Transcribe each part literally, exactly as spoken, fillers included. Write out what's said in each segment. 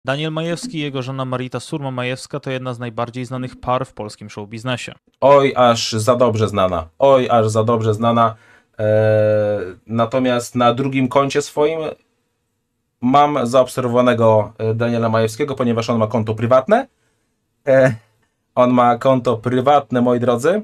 Daniel Majewski i jego żona Marita Surma-Majewska to jedna z najbardziej znanych par w polskim showbiznesie. Oj, aż za dobrze znana. Oj, aż za dobrze znana. Eee, natomiast na drugim koncie swoim mam zaobserwowanego Daniela Majewskiego, ponieważ on ma konto prywatne. Eee, on ma konto prywatne, moi drodzy.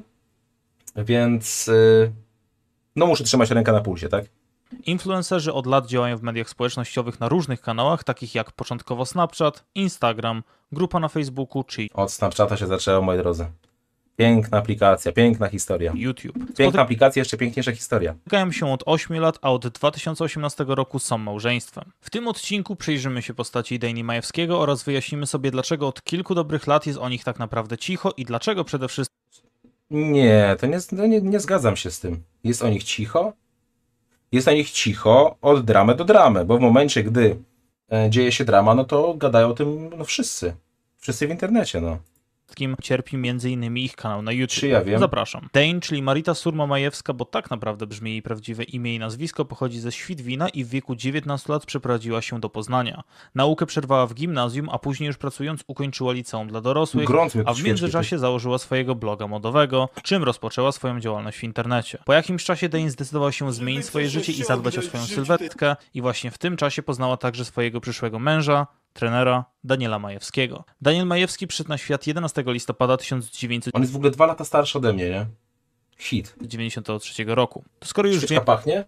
Więc yy, no muszę trzymać rękę na pulsie, tak? Influencerzy od lat działają w mediach społecznościowych na różnych kanałach, takich jak początkowo Snapchat, Instagram, grupa na Facebooku czy Od Snapchata się zaczęło, moi drodzy. Piękna aplikacja, piękna historia. YouTube. Piękna aplikacja, jeszcze piękniejsza historia. Spotykają się od ośmiu lat, a od dwa tysiące osiemnastego roku są małżeństwem. W tym odcinku przyjrzymy się postaci Dani Majewskiego oraz wyjaśnimy sobie, dlaczego od kilku dobrych lat jest o nich tak naprawdę cicho i dlaczego przede wszystkim Nie, to nie, to nie, nie zgadzam się z tym. Jest o nich cicho? Jest o nich cicho od dramy do dramy, bo w momencie, gdy e, dzieje się drama, no to gadają o tym no, wszyscy. Wszyscy w internecie, no. cierpi między innymi ich kanał na YouTube. Czy ja wiem? Zapraszam. Dane, czyli Marita Surma-Majewska, bo tak naprawdę brzmi jej prawdziwe imię i nazwisko, pochodzi ze Świdwina i w wieku dziewiętnastu lat przeprowadziła się do Poznania. Naukę przerwała w gimnazjum, a później już pracując ukończyła liceum dla dorosłych, a w międzyczasie założyła swojego bloga modowego, czym rozpoczęła swoją działalność w internecie. Po jakimś czasie Dane zdecydowała się zmienić swoje życie i zadbać o swoją sylwetkę i właśnie w tym czasie poznała także swojego przyszłego męża, trenera Daniela Majewskiego. Daniel Majewski przyszedł na świat jedenastego listopada tysiąc dziewięćset On jest w ogóle dwa lata starszy ode mnie, nie? Hit. dziewięćdziesiątego trzeciego roku. To skoro już Świeczka pachnie?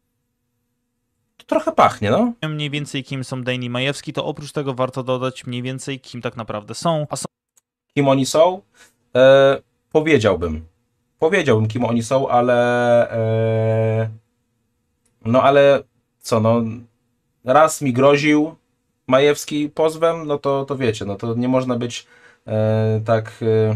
To trochę pachnie, no. wiemy mniej więcej kim są Dane i Majewski, to oprócz tego warto dodać mniej więcej kim tak naprawdę są, a są Kim oni są? E, powiedziałbym. Powiedziałbym, kim oni są, ale... E, no ale co, no... Raz mi groził Majewski pozwem, no to, to wiecie, no to nie można być e, tak e,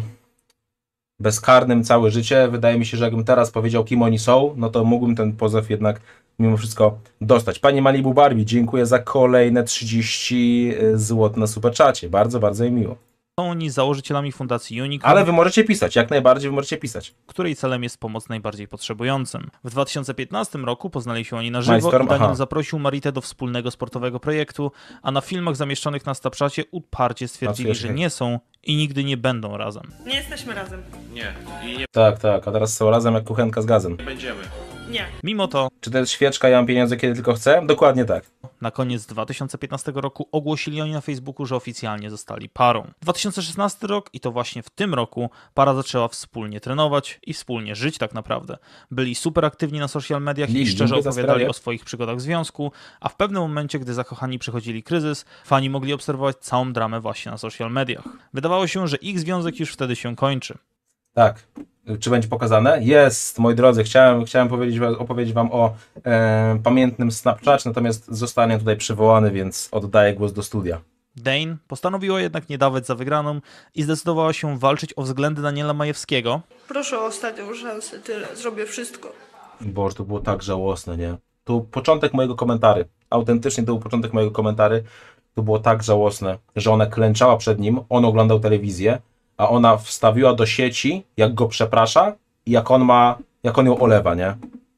bezkarnym całe życie. Wydaje mi się, że jakbym teraz powiedział, kim oni są, no to mógłbym ten pozew jednak mimo wszystko dostać. Pani Malibu Barbie, dziękuję za kolejne trzydzieści złotych na superczacie. Bardzo, bardzo mi miło. oni założycielami fundacji Unicorn, Ale wy możecie pisać, jak najbardziej wy możecie pisać. której celem jest pomoc najbardziej potrzebującym. W dwa tysiące piętnastym roku poznali się oni na żywo Majstorm, i Daniel aha. zaprosił Maritę do wspólnego sportowego projektu, a na filmach zamieszczonych na Snapchacie uparcie stwierdzili, Na że świecie. nie są i nigdy nie będą razem. Nie jesteśmy razem. Nie, i nie Tak, tak, a teraz są razem jak kuchenka z gazem. będziemy. Nie. Mimo to Czy to jest świeczka, ja mam pieniądze kiedy tylko chcę? Dokładnie tak. na koniec dwa tysiące piętnastego roku ogłosili oni na Facebooku, że oficjalnie zostali parą. dwa tysiące szesnasty rok i to właśnie w tym roku para zaczęła wspólnie trenować i wspólnie żyć tak naprawdę. Byli super aktywni na social mediach i Lili, szczerze dziękuję za opowiadali sprawę. o swoich przygodach w związku, a w pewnym momencie, gdy zakochani przechodzili kryzys, fani mogli obserwować całą dramę właśnie na social mediach. Wydawało się, że ich związek już wtedy się kończy. Tak. Czy będzie pokazane? Jest, moi drodzy. Chciałem, chciałem powiedzieć, opowiedzieć wam o e, pamiętnym Snapchacie, natomiast zostanie tutaj przywołany, więc oddaję głos do studia. Dane postanowiła jednak nie dawać za wygraną i zdecydowała się walczyć o względy Daniela Majewskiego, Proszę o ostatnią szansę, tyle. Zrobię wszystko. Boże, to było tak żałosne, nie? To początek mojego komentaru. Autentycznie to był początek mojego komentaru. To było tak żałosne, że ona klęczała przed nim, on oglądał telewizję, a ona wstawiła do sieci, jak go przeprasza i jak on ma, jak on ją olewa, nie?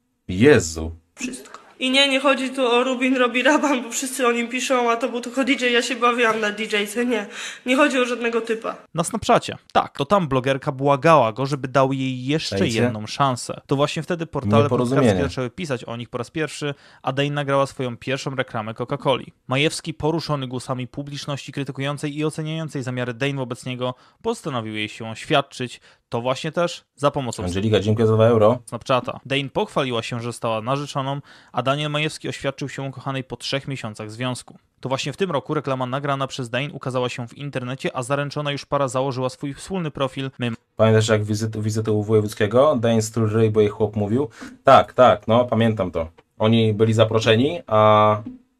Jezu. Wszystko. I nie, nie chodzi tu o Rubin robi raban, bo wszyscy o nim piszą, a to był tylko D J, ja się bawiłam na D J-ce. Nie. Nie chodzi o żadnego typa. na Snapchacie. Tak, to tam blogerka błagała go, żeby dał jej jeszcze Czajcie? jedną szansę. To właśnie wtedy portale Nieporozumienie. plotkarskie zaczęły pisać o nich po raz pierwszy, a Dane nagrała swoją pierwszą reklamę Coca-Coli. Majewski, poruszony głosami publiczności krytykującej i oceniającej zamiary Dane wobec niego, postanowił jej się oświadczyć. To właśnie też za pomocą Angelika, dziękuję za dwa euro. Snapchata. Dane pochwaliła się, że została narzeczoną, a Daniel Majewski oświadczył się ukochanej po trzech miesiącach związku. To właśnie w tym roku reklama nagrana przez Dane ukazała się w internecie, a zaręczona już para założyła swój wspólny profil My Pamiętasz jak wizytę, wizytę u Wojewódzkiego? Dane Stul Ryj, bo jej chłop mówił. Tak, tak, no pamiętam to. Oni byli zaproszeni, a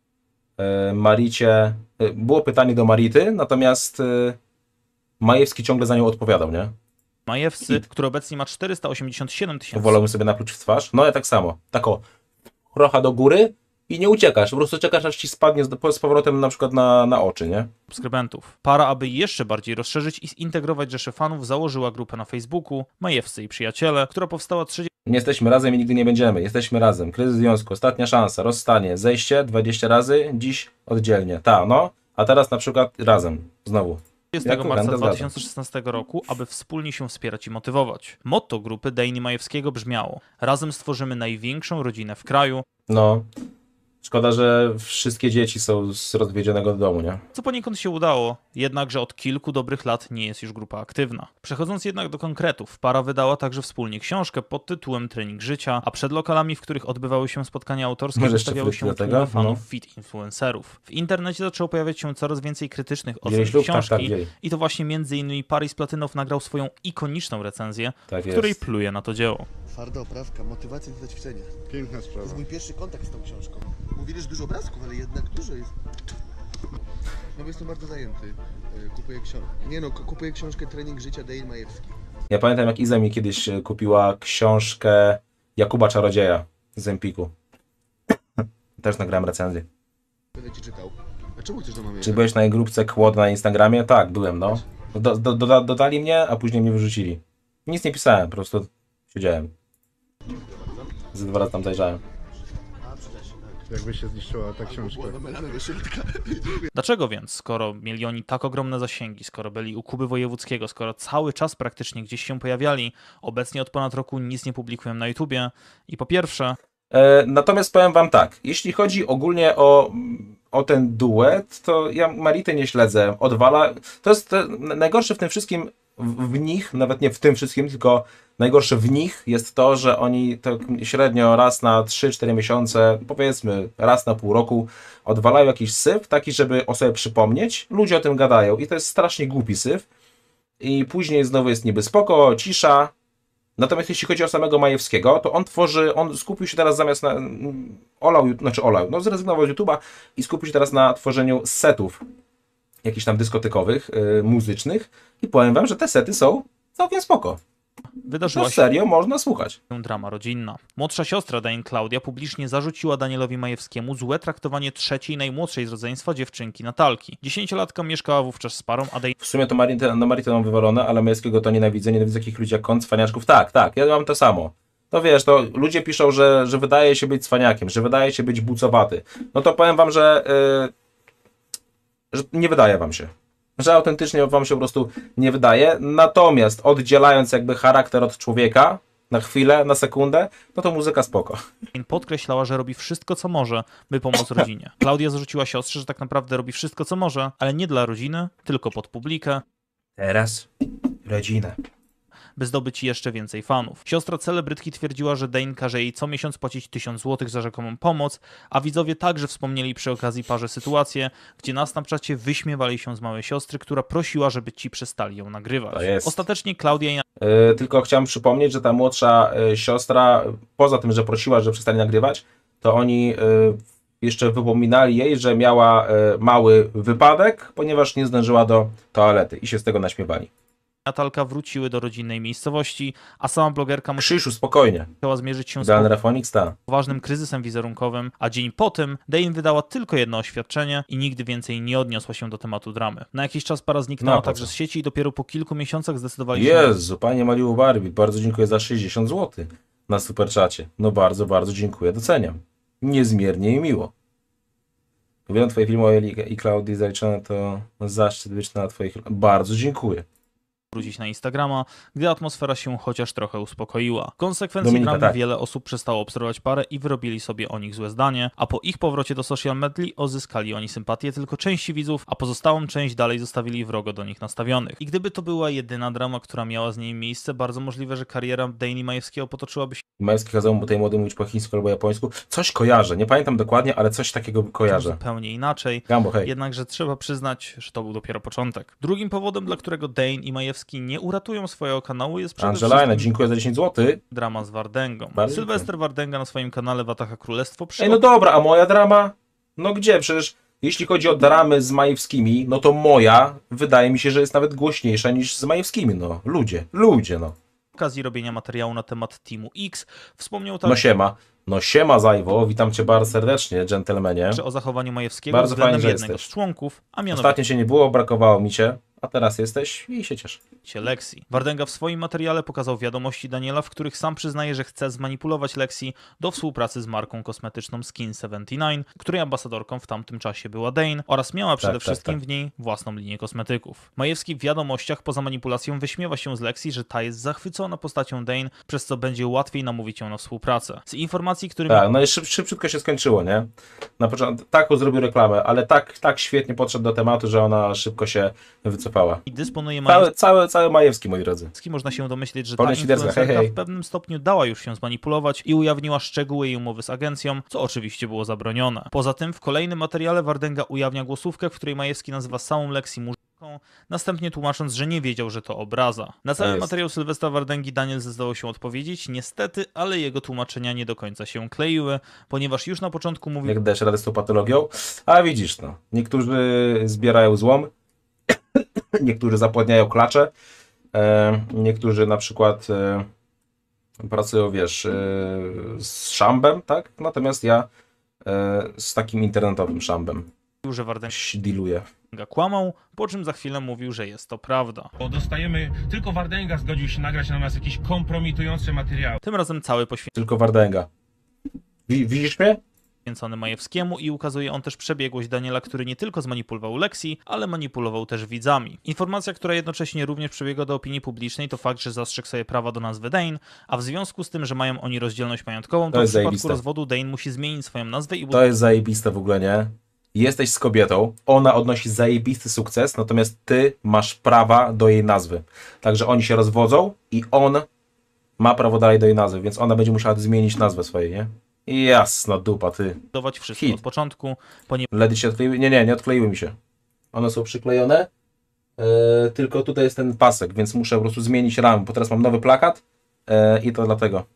e, Maricie... E, było pytanie do Marity, natomiast e, Majewski ciągle za nią odpowiadał, nie? Majewscy, który obecnie ma czterysta osiemdziesiąt siedem tysięcy Wolałbym sobie napluć w twarz. No ja tak samo. Tak o, trochę do góry i nie uciekasz. Po prostu czekasz, aż ci spadnie z, z powrotem na przykład na, na oczy, nie? subskrybentów. Para, aby jeszcze bardziej rozszerzyć i zintegrować rzeszę fanów, założyła grupę na Facebooku Majewscy i Przyjaciele, która powstała trzydziestego Nie jesteśmy razem i nigdy nie będziemy. Jesteśmy razem. Kryzys związku, ostatnia szansa, rozstanie, zejście dwadzieścia razy, dziś oddzielnie. Ta, no. a teraz na przykład razem, znowu. dwudziestego Jako marca Ganda dwa zgadzam. tysiące szesnastego roku, aby wspólnie się wspierać i motywować. Motto grupy Dane i Majewskiego brzmiało: razem stworzymy największą rodzinę w kraju, No, szkoda, że wszystkie dzieci są z rozwiedzionego domu, nie? co poniekąd się udało, jednakże od kilku dobrych lat nie jest już grupa aktywna. Przechodząc jednak do konkretów, para wydała także wspólnie książkę pod tytułem Trening Życia, a przed lokalami, w których odbywały się spotkania autorskie, Może jeszcze wystawiały frytki się do tego? tłumy fanów No. fit influencerów. W internecie zaczęło pojawiać się coraz więcej krytycznych ocen Wzięli ślub? Tak, książki tak, wzięli. i to właśnie między innymi Paris Platynow nagrał swoją ikoniczną recenzję, Tak w której jest. pluje na to dzieło. Twarda oprawka, motywacja do ćwiczenia. Piękna To sprawa. jest mój pierwszy kontakt z tą książką. Mówili, że dużo obrazków, ale jednak dużo jest. No bo jestem bardzo zajęty. E, Kupuję książkę. Nie no, k- kupuję książkę Trening Życia Dale Majewski. Ja pamiętam, jak Iza mi kiedyś e, kupiła książkę Jakuba Czarodzieja z Empiku. Też nagrałem recenzję. Będę ci czytał. A czemu chcesz do mamy Czy jechać? byłeś na jej grupce Kłod na Instagramie? Tak, byłem, no. Do, do, doda, dodali mnie, a później mnie wyrzucili. Nic nie pisałem, po prostu siedziałem. Z dwa razy tam zajrzałem. A, przydać się, tak. Jakby się zniszczyła ta książka. Melany do środka. Dlaczego więc, skoro mieli oni tak ogromne zasięgi, skoro byli u Kuby Wojewódzkiego, skoro cały czas praktycznie gdzieś się pojawiali, obecnie od ponad roku nic nie publikują na YouTubie i po pierwsze, E, natomiast powiem wam tak, jeśli chodzi ogólnie o, o ten duet, to ja Maritę nie śledzę, odwala. To jest te, najgorsze w tym wszystkim w, w nich, nawet nie w tym wszystkim, tylko najgorsze w nich jest to, że oni to średnio raz na trzy cztery miesiące, powiedzmy raz na pół roku, odwalają jakiś syf, taki, żeby o sobie przypomnieć. Ludzie o tym gadają i to jest strasznie głupi syf. I później znowu jest niby spoko, cisza. Natomiast jeśli chodzi o samego Majewskiego, to on tworzy, on skupił się teraz zamiast na, mm, olał, znaczy olał, no zrezygnował z YouTube'a i skupił się teraz na tworzeniu setów jakichś tam dyskotekowych, yy, muzycznych i powiem wam, że te sety są całkiem spoko. wydarzyła No się serio, można słuchać. drama rodzinna. Młodsza siostra Dane, Klaudia, publicznie zarzuciła Danielowi Majewskiemu złe traktowanie trzeciej najmłodszej z rodzeństwa dziewczynki Natalki. Dziesięciolatka mieszkała wówczas z parą, a Dane W sumie to Maritę, no Maritę mam wywalone, ale Majewskiego to nienawidzę, nienawidzę takich ludzi jak kąt cwaniaczków. Tak, tak, ja mam to samo. No wiesz, to ludzie piszą, że, że wydaje się być cwaniakiem, że wydaje się być bucowaty. No to powiem wam, że, yy, że nie wydaje wam się. Że autentycznie wam się po prostu nie wydaje. Natomiast oddzielając jakby charakter od człowieka na chwilę, na sekundę, no to muzyka spoko. podkreślała, że robi wszystko, co może, by pomóc rodzinie. Klaudia zarzuciła siostrze, że tak naprawdę robi wszystko, co może, ale nie dla rodziny, tylko pod publikę, Teraz rodzinę. by zdobyć jeszcze więcej fanów. Siostra celebrytki twierdziła, że Dane każe jej co miesiąc płacić tysiąc złotych za rzekomą pomoc, a widzowie także wspomnieli przy okazji parze sytuację, gdzie na Snapchacie wyśmiewali się z małej siostry, która prosiła, żeby ci przestali ją nagrywać. To jest. Ostatecznie Klaudia i Yy, tylko chciałem przypomnieć, że ta młodsza yy, siostra, poza tym, że prosiła, że przestali nagrywać, to oni yy, jeszcze wypominali jej, że miała yy, mały wypadek, ponieważ nie zdążyła do toalety i się z tego naśmiewali. Natalka wróciły do rodzinnej miejscowości, a sama blogerka Krzysiu, spokojnie. musiała zmierzyć się z Idealny Rafonix, ta. poważnym kryzysem wizerunkowym, a dzień po tym Dane wydała tylko jedno oświadczenie i nigdy więcej nie odniosła się do tematu dramy. Na jakiś czas para zniknęła No, po także co? z sieci i dopiero po kilku miesiącach zdecydowali się... Jezu, panie Maliu Barbie, bardzo dziękuję za sześćdziesiąt złotych na superczacie. No bardzo, bardzo dziękuję, doceniam. Niezmiernie i miło. Uwielbiam twoje filmy o Eli i Klaudii zaliczone, to zaszczyt być na twoich... Bardzo dziękuję. wrócić na Instagrama, gdy atmosfera się chociaż trochę uspokoiła. W konsekwencji Dominika, dramy tak. wiele osób przestało obserwować parę i wyrobili sobie o nich złe zdanie, a po ich powrocie do social medli uzyskali oni sympatię tylko części widzów, a pozostałą część dalej zostawili wrogo do nich nastawionych. I gdyby to była jedyna drama, która miała z niej miejsce, bardzo możliwe, że kariera Dane Majewskiego potoczyłaby się Majewski kazał mu tej młodej mówić po chińsku albo japońsku. Coś kojarzę, nie pamiętam dokładnie, ale coś takiego kojarzę. zupełnie inaczej. Gambo, hej. Jednakże trzeba przyznać, że to był dopiero początek. Drugim powodem, dla którego Dane i Majewski nie uratują swojego kanału, jest przede Angelina, wszystkim dziękuję za dziesięć złotych. drama z Wardęgą. Bardzo Sylwester Wardęga na swoim kanale Wataha Królestwo Ej, przyjął no dobra, a moja drama? No gdzie? Przecież jeśli chodzi o dramy z Majewskimi, no to moja wydaje mi się, że jest nawet głośniejsza niż z Majewskimi. No, ludzie, ludzie, no. okazji robienia materiału na temat Teamu X. Wspomniał No także siema. No siema Zajwo, witam cię bardzo serdecznie, dżentelmenie. o zachowaniu Majewskiego Bardzo względem fajnie, że jednego jesteś. z członków, a mianowicie Ostatnio cię nie było, brakowało mi cię, a teraz jesteś i się cieszę. Lexi. Wardęga w swoim materiale pokazał wiadomości Daniela, w których sam przyznaje, że chce zmanipulować Lexi do współpracy z marką kosmetyczną Skin siedemdziesiąt dziewięć, której ambasadorką w tamtym czasie była Dane oraz miała przede tak, wszystkim tak. w niej własną linię kosmetyków. Majewski w wiadomościach poza manipulacją wyśmiewa się z Lexi, że ta jest zachwycona postacią Dane, przez co będzie łatwiej namówić ją na współpracę. Z informacji, którymi Tak, no i szyb, szybciutko się skończyło, nie? Na początku taką zrobił reklamę, ale tak, tak świetnie podszedł do tematu, że ona szybko się wycofała. dysponuje Cały, Majewski, cały, cały Majewski, moi drodzy. można się domyślić, że ta Wolę ci wierzyć, influencerka hej, hej. w pewnym stopniu dała już się zmanipulować i ujawniła szczegóły jej umowy z agencją, co oczywiście było zabronione. Poza tym w kolejnym materiale Wardęga ujawnia głosówkę, w której Majewski nazywa samą Lexi murzynką, następnie tłumacząc, że nie wiedział, że to obraza. Na cały jest. materiał Sylwestra Wardęgi Daniel zdecydował się odpowiedzieć, niestety, ale jego tłumaczenia nie do końca się kleiły, ponieważ już na początku mówił, Jak dajesz radę z tą patologią. A widzisz, no. Niektórzy zbierają złom, niektórzy zapładniają klacze, e, niektórzy na przykład e, pracują, wiesz, e, z szambem, tak? Natomiast ja e, z takim internetowym szambem że Wardęga dealuję. kłamał, po czym za chwilę mówił, że jest to prawda. Bo dostajemy, tylko Wardęga zgodził się nagrać na nas jakieś kompromitujące materiały. Tym razem cały Tylko Wardęga. Wi- widzisz mnie? poświęcony Majewskiemu i ukazuje on też przebiegłość Daniela, który nie tylko zmanipulował Lexi, ale manipulował też widzami. Informacja, która jednocześnie również przebiega do opinii publicznej, to fakt, że zastrzegł sobie prawa do nazwy Dane, a w związku z tym, że mają oni rozdzielność majątkową, to, To w jest przypadku zajebiste. rozwodu Dane musi zmienić swoją nazwę i To jest zajebiste w ogóle, nie? Jesteś z kobietą, ona odnosi zajebisty sukces, natomiast ty masz prawa do jej nazwy. Także oni się rozwodzą i on ma prawo dalej do jej nazwy, więc ona będzie musiała zmienić nazwę swojej, nie? Jasna dupa, ty. budować wszystko Hit. od początku, ponieważ Ledy się odkleiły? Nie, nie, nie odkleiły mi się. One są przyklejone, yy, tylko tutaj jest ten pasek, więc muszę po prostu zmienić ramę, bo teraz mam nowy plakat yy, i to dlatego.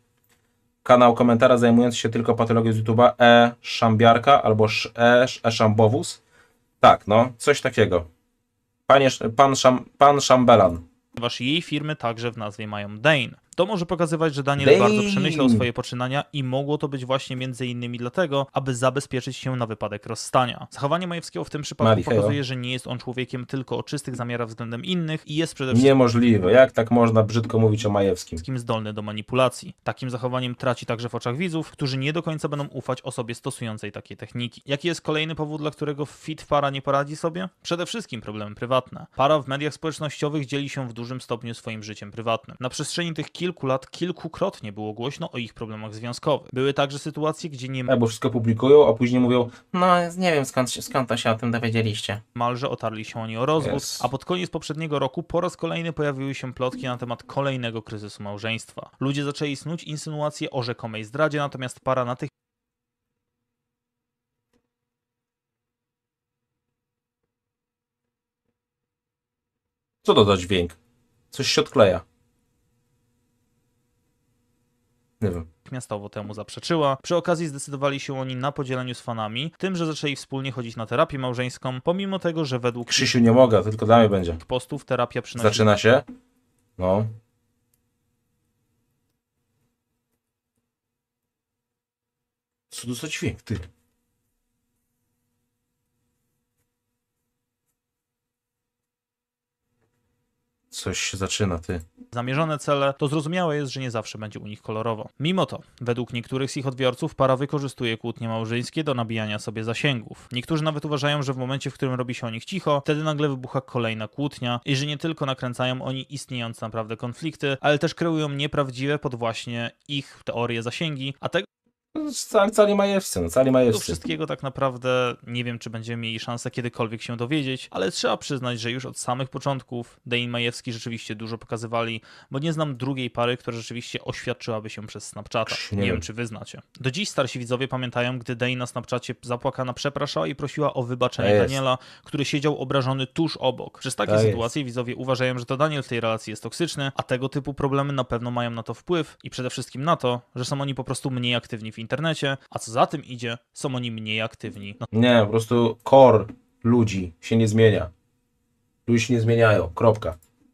Kanał komentara zajmujący się tylko patologią z YouTube'a, E. Szambiarka albo sz, E. e Szambowus. Tak, no, coś takiego. Panie, pan, Szam, pan Szambelan. jej firmy także w nazwie mają Dane. To może pokazywać, że Daniel Dane. bardzo przemyślał swoje poczynania i mogło to być właśnie między innymi dlatego, aby zabezpieczyć się na wypadek rozstania. Zachowanie Majewskiego w tym przypadku Mali, hejo. pokazuje, że nie jest on człowiekiem tylko o czystych zamiarach względem innych i jest przede wszystkim Niemożliwe. Jak tak można brzydko mówić o Majewskim? zdolny do manipulacji. Takim zachowaniem traci także w oczach widzów, którzy nie do końca będą ufać osobie stosującej takie techniki. Jaki jest kolejny powód, dla którego fit para nie poradzi sobie? Przede wszystkim problemy prywatne. Para w mediach społecznościowych dzieli się w dużym stopniu swoim życiem prywatnym. Na przestrzeni tych kilku lat kilkukrotnie było głośno o ich problemach związkowych. Były także sytuacje, gdzie Tak, bo wszystko publikują, a później mówią, no nie wiem skąd, się- skąd to się o tym dowiedzieliście. niemalże otarli się oni o rozwód, Yes. a pod koniec poprzedniego roku po raz kolejny pojawiły się plotki na temat kolejnego kryzysu małżeństwa. Ludzie zaczęli snuć insynuacje o rzekomej zdradzie, natomiast para na tych Co to za dźwięk? Coś się odkleja. Nie wiem. natychmiastowo temu zaprzeczyła. Przy okazji zdecydowali się oni na podzieleniu z fanami, tym, że zaczęli wspólnie chodzić na terapię małżeńską, pomimo tego, że według Krzysiu, nie mogę, to tylko dla mnie będzie. ich postów terapia przynosi Zaczyna się. No. Co to za dźwięk, ty? Coś się zaczyna, ty. zamierzone cele, to zrozumiałe jest, że nie zawsze będzie u nich kolorowo. Mimo to, według niektórych z ich odbiorców, para wykorzystuje kłótnie małżeńskie do nabijania sobie zasięgów. Niektórzy nawet uważają, że w momencie, w którym robi się o nich cicho, wtedy nagle wybucha kolejna kłótnia i że nie tylko nakręcają oni istniejące naprawdę konflikty, ale też kreują nieprawdziwe pod właśnie ich teorie zasięgi, a tego Cali, cali majewscy, no cali Tego majewscy. wszystkiego tak naprawdę nie wiem, czy będziemy mieli szansę kiedykolwiek się dowiedzieć, ale trzeba przyznać, że już od samych początków Dane i Majewski rzeczywiście dużo pokazywali, bo nie znam drugiej pary, która rzeczywiście oświadczyłaby się przez Snapchata. Nie Nie, wiem. wiem, czy wy znacie. Do dziś starsi widzowie pamiętają, gdy Dane na Snapchacie zapłakana przepraszała i prosiła o wybaczenie Tak jest. Daniela, który siedział obrażony tuż obok. Przez takie Tak jest. sytuacje widzowie uważają, że to Daniel w tej relacji jest toksyczny, a tego typu problemy na pewno mają na to wpływ i przede wszystkim na to, że są oni po prostu mniej aktywni w internecie, a co za tym idzie, są oni mniej aktywni na Nie, po prostu core ludzi się nie zmienia. Ludzie się nie zmieniają, kropka.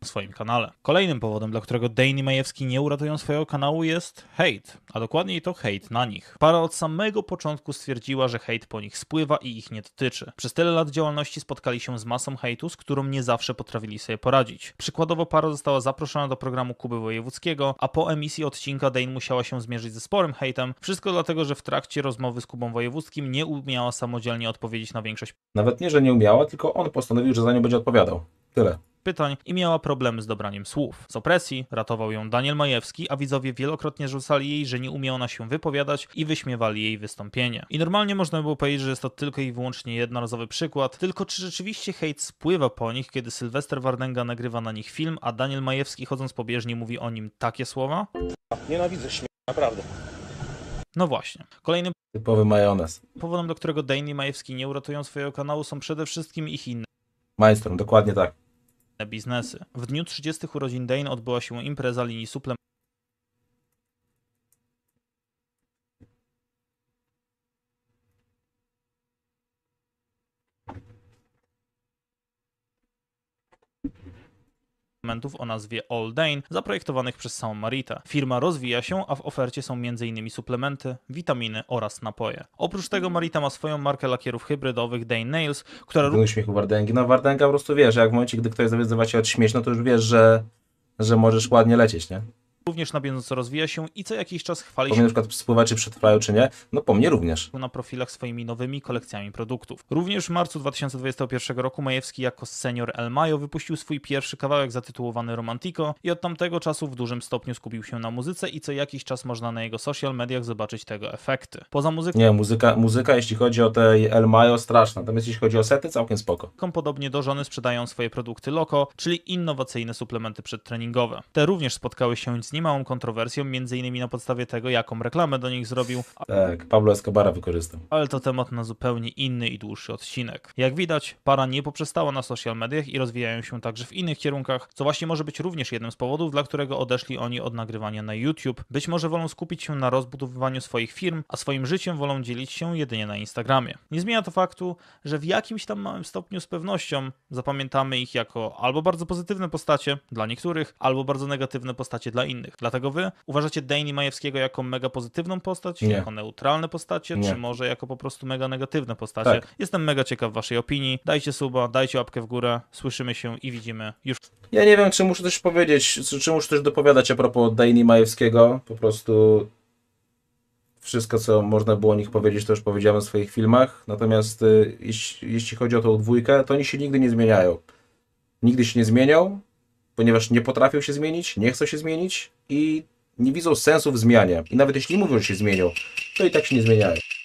na swoim kanale. Kolejnym powodem, dla którego Dane i Majewski nie uratują swojego kanału, jest hejt, a dokładniej to hejt na nich. Para od samego początku stwierdziła, że hejt po nich spływa i ich nie dotyczy. Przez tyle lat działalności spotkali się z masą hejtu, z którą nie zawsze potrafili sobie poradzić. Przykładowo para została zaproszona do programu Kuby Wojewódzkiego, a po emisji odcinka Dane musiała się zmierzyć ze sporym hejtem. Wszystko dlatego, że w trakcie rozmowy z Kubą Wojewódzkim nie umiała samodzielnie odpowiedzieć na większość Nawet nie, że nie umiała, tylko on postanowił, że za nią będzie odpowiadał. Tyle. pytań i miała problemy z dobraniem słów. Z opresji ratował ją Daniel Majewski, a widzowie wielokrotnie rzucali jej, że nie umie ona się wypowiadać i wyśmiewali jej wystąpienie. I normalnie można by było powiedzieć, że jest to tylko i wyłącznie jednorazowy przykład, tylko czy rzeczywiście hejt spływa po nich, kiedy Sylwester Wardęga nagrywa na nich film, a Daniel Majewski chodząc po bieżni mówi o nim takie słowa? Nienawidzę śmiechu, naprawdę. No właśnie. Kolejnym Typowy majonez. powodem, do którego Dane i Majewski nie uratują swojego kanału, są przede wszystkim ich inne Majstrom, dokładnie tak. biznesy. W dniu trzydziestych urodzin Dane odbyła się impreza linii suplementów o nazwie All Dane, zaprojektowanych przez samą Maritę. Firma rozwija się, a w ofercie są między innymi suplementy, witaminy oraz napoje. Oprócz tego Marita ma swoją markę lakierów hybrydowych Dane Nails, która Ten uśmiech u Wardęgi. No Wardęga po prostu wiesz, jak w momencie, gdy ktoś zawyzywa cię od śmieć, no to już wiesz, że, że możesz ładnie lecieć, nie? również na bieżąco rozwija się i co jakiś czas chwali Po się mnie na przykład spływa, czy przetrwają, czy nie. No po mnie również. na profilach swoimi nowymi kolekcjami produktów. Również w marcu dwa tysiące dwudziestego pierwszego roku Majewski jako senior El Mayo wypuścił swój pierwszy kawałek zatytułowany Romantico i od tamtego czasu w dużym stopniu skupił się na muzyce i co jakiś czas można na jego social mediach zobaczyć tego efekty. Poza muzyką Nie, muzyka, muzyka jeśli chodzi o te El Mayo, straszna. Natomiast jeśli chodzi o sety, całkiem spoko. podobnie do żony sprzedają swoje produkty Loco, czyli innowacyjne suplementy przedtreningowe. Te również spotkały się z niemałą kontrowersją, między innymi na podstawie tego, jaką reklamę do nich zrobił, Tak, Pablo Escobara wykorzystał. ale to temat na zupełnie inny i dłuższy odcinek. Jak widać, para nie poprzestała na social mediach i rozwijają się także w innych kierunkach, co właśnie może być również jednym z powodów, dla którego odeszli oni od nagrywania na YouTube. Być może wolą skupić się na rozbudowywaniu swoich firm, a swoim życiem wolą dzielić się jedynie na Instagramie. Nie zmienia to faktu, że w jakimś tam małym stopniu z pewnością zapamiętamy ich jako albo bardzo pozytywne postacie dla niektórych, albo bardzo negatywne postacie dla innych. Dlatego wy uważacie Dane i Majewskiego jako mega pozytywną postać, Nie. jako neutralne postacie, Nie. czy może jako po prostu mega negatywne postacie? Tak. Jestem mega ciekaw waszej opinii. Dajcie suba, dajcie łapkę w górę. Słyszymy się i widzimy już Ja nie wiem, czy muszę coś powiedzieć, czy, czy muszę coś dopowiadać a propos Dane i Majewskiego. Po prostu wszystko, co można było o nich powiedzieć, to już powiedziałem w swoich filmach. Natomiast y, jeśli, jeśli chodzi o tą dwójkę, to oni się nigdy nie zmieniają. Nigdy się nie zmienią, ponieważ nie potrafią się zmienić, nie chcą się zmienić i nie widzą sensu w zmianie. I nawet jeśli mówią, że się zmienią, to i tak się nie zmieniają.